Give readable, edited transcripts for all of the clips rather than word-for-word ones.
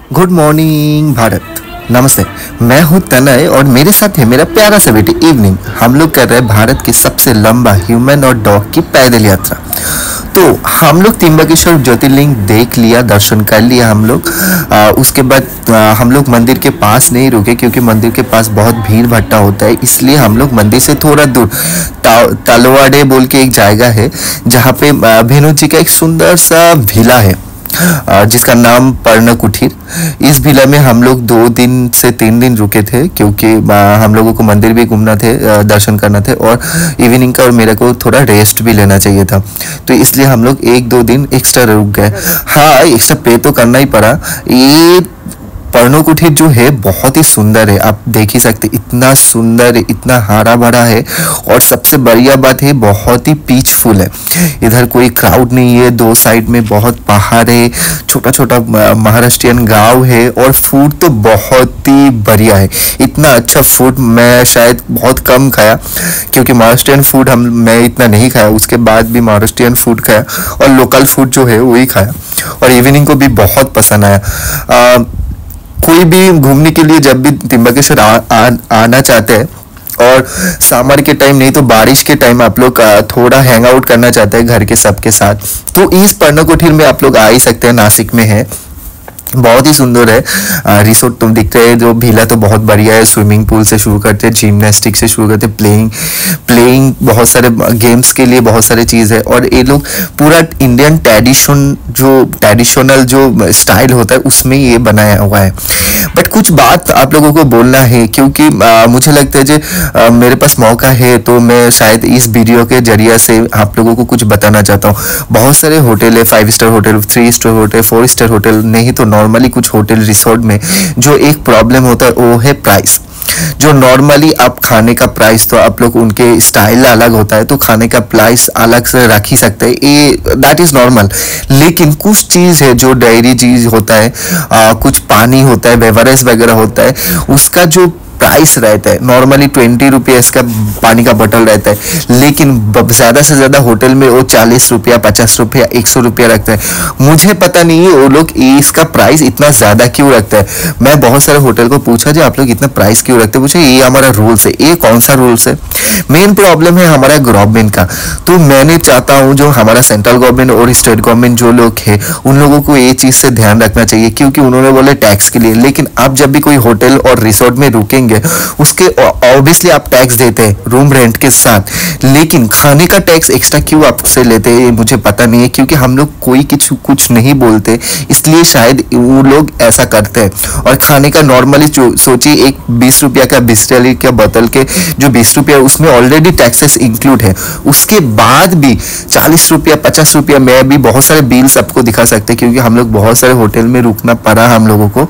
Good morning Bharat. नमस्ते। मैं हूं तनय और मेरे साथ है मेरा प्यारा सा बेटी इवनिंग। हम लोग कर रहे हैं भारत की सबसे लंबा ह्यूमन और डॉग की पैदल यात्रा। तो हम लोग त्र्यंबकेश्वर ज्योतिर्लिंग देख लिया, दर्शन कर लिया हम लोग। उसके बाद हम लोग मंदिर के पास नहीं रुके क्योंकि मंदिर के पास बहुत भीड़ भट्टा होता है, इसलिए हम लोग मंदिर से थोड़ा दूर तलवाड़े बोल के एक जगह है जहाँ पे भेनू जी का एक सुंदर सा विला है जिसका नाम पर्ण कुटीर। इस विला में हम लोग 2 दिन से 3 दिन रुके थे क्योंकि हम लोगों को मंदिर भी घूमना थे, दर्शन करना थे और इवनिंग का और मेरे को थोड़ा रेस्ट भी लेना चाहिए था, तो इसलिए हम लोग 1-2 दिन एक्स्ट्रा रुक गए। हाँ, एक्स्ट्रा पे तो करना ही पड़ा। ये पर्ण कुटीर जो है बहुत ही सुंदर है, आप देख ही सकते, इतना सुंदर है, इतना हरा भरा है और सबसे बढ़िया बात है बहुत ही पीसफुल है। इधर कोई क्राउड नहीं है, 2 साइड में बहुत पहाड़ है, छोटा छोटा महाराष्ट्रियन गांव है और फूड तो बहुत ही बढ़िया है। इतना अच्छा फूड मैं शायद बहुत कम खाया क्योंकि महाराष्ट्रियन फूड मैं इतना नहीं खाया, उसके बाद भी महाराष्ट्रियन फूड खाया और लोकल फूड जो है वही खाया और इवनिंग को भी बहुत पसंद आया। कोई भी घूमने के लिए जब भी त्र्यंबकेश्वर आना चाहते हैं और समर के टाइम नहीं तो बारिश के टाइम आप लोग थोड़ा हैंग आउट करना चाहते हैं घर के सबके साथ, तो इस पर्ण कुटीर में आप लोग आ ही सकते हैं। नासिक में है, बहुत ही सुंदर है। रिसोर्ट तुम दिख रहे हैं, जो विला तो बहुत बढ़िया है। स्विमिंग पूल से शुरू करते हैं, जिम्नास्टिक से शुरू करते हैं, प्लेइंग बहुत सारे गेम्स के लिए बहुत सारे चीज़ है और ये लोग पूरा इंडियन ट्रेडिशनल जो स्टाइल होता है उसमें ये बनाया हुआ है। बट कुछ बात आप लोगों को बोलना है क्योंकि मुझे लगता है जो मेरे पास मौका है तो मैं शायद इस वीडियो के जरिए से आप लोगों को कुछ बताना चाहता हूँ। बहुत सारे होटल है, 5 star hotel, 3 star hotel, 4 star hotel, नहीं तो नॉर्मली कुछ होटल रिसोर्ट में जो एक प्रॉब्लम होता है वो है प्राइस। जो नॉर्मली आप खाने का प्राइस तो आप लोग उनके स्टाइल अलग होता है तो खाने का प्राइस अलग से रख ही सकते हैं, ये दैट इज नॉर्मल। लेकिन कुछ चीज़ है जो डेयरी चीज़ होता है, कुछ पानी होता है, बेवरेज वगैरह होता है, उसका जो प्राइस रहता है नॉर्मली 20 रुपीज़ का पानी का बोतल रहता है, लेकिन ज़्यादा से ज़्यादा होटल में वो 40 रुपया, 50 रुपया, 100 रुपया रखता है। मुझे पता नहीं है वो लोग इसका प्राइस इतना ज़्यादा क्यों रखता है। मैं बहुत सारे होटल को पूछा जो आप लोग इतना प्राइस क्यों रखते हैं, पूछे ये हमारा रूल्स है। ये कौन सा रूल्स है? मेन प्रॉब्लम है हमारा गवर्नमेंट का। तो मैंने चाहता हूँ जो हमारा सेंट्रल गवर्नमेंट और स्टेट गवर्नमेंट जो लोग है उन लोगों को ये चीज़ से ध्यान रखना चाहिए क्योंकि उन्होंने बोले टैक्स के लिए, लेकिन आप जब भी कोई होटल और रिसोर्ट में रुकेंगे उसके ऑब्वियसली आप टैक्स देते हैं रूम रेंट के साथ, लेकिन खाने का टैक्स एक्स्ट्रा क्यों आपसे लेते हैं मुझे पता नहीं है क्योंकि हम लोग कोई कुछ नहीं बोलते, इसलिए शायद वो लोग ऐसा करते हैं। और खाने का नॉर्मली सोचिए एक 20 रुपया का बिस्लरी का बोतल के जो 20 रुपया उसमें ऑलरेडी टैक्सेस इंक्लूड है, उसके बाद भी 40 रुपया, 50 रुपया मैं भी बहुत सारे बिल्स आपको दिखा सकते हैं क्योंकि हम लोग बहुत सारे होटल में रुकना पड़ा हम लोगों को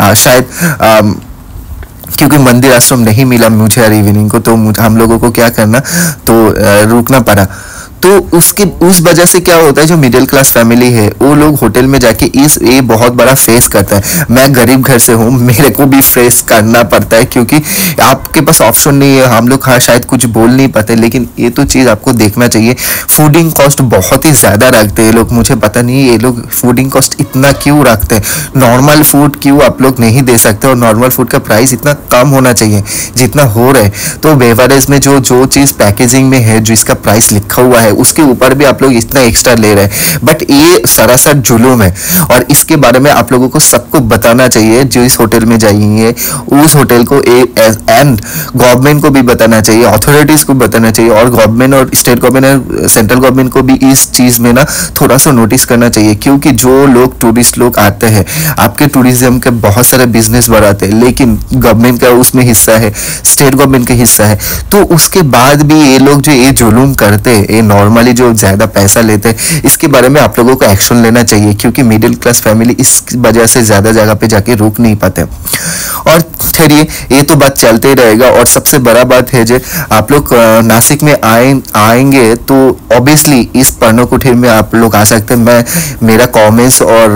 शायद क्योंकि मंदिर आश्रम नहीं मिला मुझे हर इवनिंग को, तो हम लोगों को क्या करना तो रुकना पड़ा। तो उस वजह से क्या होता है जो मिडिल क्लास फैमिली है वो लोग होटल में जाके ये बहुत बड़ा फेस करता है। मैं गरीब घर से हूँ, मेरे को भी फेस करना पड़ता है क्योंकि आपके पास ऑप्शन नहीं है। हम लोग हाँ शायद कुछ बोल नहीं पाते, लेकिन ये तो चीज़ आपको देखना चाहिए। फूडिंग कॉस्ट बहुत ही ज़्यादा रखते हैं लोग, मुझे पता नहीं ये लोग फूडिंग कॉस्ट इतना क्यों रखते हैं। नॉर्मल फूड क्यों आप लोग नहीं दे सकते और नॉर्मल फूड का प्राइस इतना कम होना चाहिए जितना हो रहा है। तो बेवरेज में जो चीज़ पैकेजिंग में है जिसका प्राइस लिखा हुआ है उसके ऊपर भी आप लोग इतना एक्स्ट्रा ले रहे हैं, बट ये सरासर जुलूम है और इसके बारे में आप लोगों को सबको बताना चाहिए। जो इस होटल में जाएंगे उस होटल को एंड गवर्नमेंट को भी बताना चाहिए, अथॉरिटीज को बताना चाहिए और गवर्नमेंट और स्टेट गवर्नमेंट और सेंट्रल गवर्नमेंट को भी इस चीज़ में ना थोड़ा सा नोटिस करना चाहिए क्योंकि जो लोग टूरिस्ट लोग आते हैं आपके टूरिज्म के बहुत सारे बिजनेस बढ़ाते हैं, लेकिन गवर्नमेंट का उसमें हिस्सा है, स्टेट गवर्नमेंट का हिस्सा है, तो उसके बाद भी ये लोग जो ये जुलूम करते हैं, ये नॉर्मली जो ज़्यादा पैसा लेते हैं, इसके बारे में आप लोगों को एक्शन लेना चाहिए क्योंकि मिडिल क्लास फैमिली इस वजह से ज़्यादा जगह पे जाके रुक नहीं पाते। और चलिए ये तो बात चलते ही रहेगा। और सबसे बड़ा बात है जो आप लोग नासिक में आएंगे तो ऑब्वियसली इस पर्ण कुटीर में आप लोग आ सकते हैं। मैं मेरा कमेंट्स और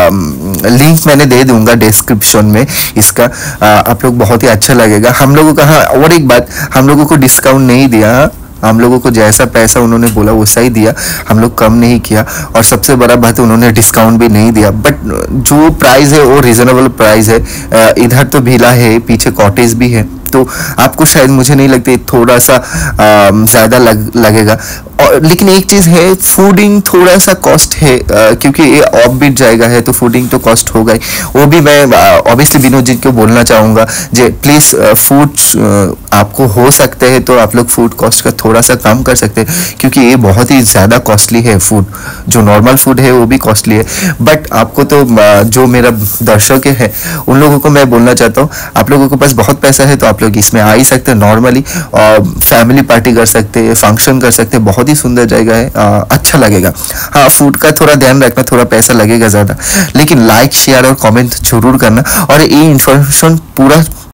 लिंक मैंने दे दूंगा डिस्क्रिप्शन में इसका, आप लोग बहुत ही अच्छा लगेगा। हम लोगों का हाँ और एक बात, हम लोगों को डिस्काउंट नहीं दिया, हम लोगों को जैसा पैसा उन्होंने बोला वैसा ही दिया, हम लोग कम नहीं किया। और सबसे बड़ा बात है उन्होंने डिस्काउंट भी नहीं दिया, बट जो प्राइस है वो रिजनेबल प्राइस है। इधर तो विला है, पीछे कॉटेज भी है, तो आपको शायद, मुझे नहीं लगता थोड़ा सा ज़्यादा लगेगा। और लेकिन एक चीज़ है, फूडिंग थोड़ा सा कॉस्ट है, क्योंकि ये ऑफ बीट जाएगा है तो फूडिंग तो कॉस्ट होगा ही। वो भी मैं ऑब्वियसली विनोद जी को बोलना चाहूँगा जे प्लीज़ फूड आपको हो सकते हैं तो आप लोग फूड कॉस्ट का थोड़ा सा कम कर सकते हैं, क्योंकि ये बहुत ही ज़्यादा कॉस्टली है। फूड जो नॉर्मल फूड है वो भी कॉस्टली है, बट आपको तो जो मेरा दर्शक है उन लोगों को मैं बोलना चाहता हूँ, आप लोगों के पास बहुत पैसा है तो आप लोग इसमें आ ही सकते हैं नॉर्मली, और फैमिली पार्टी कर सकते हैं, फंक्शन कर सकते हैं। बहुत ही सुंदर जगह है, अच्छा लगेगा। हाँ, फूड का थोड़ा ध्यान रखना, थोड़ा पैसा लगेगा ज़्यादा, लेकिन लाइक शेयर और कमेंट जरूर करना। और ये इन्फॉर्मेशन पूरा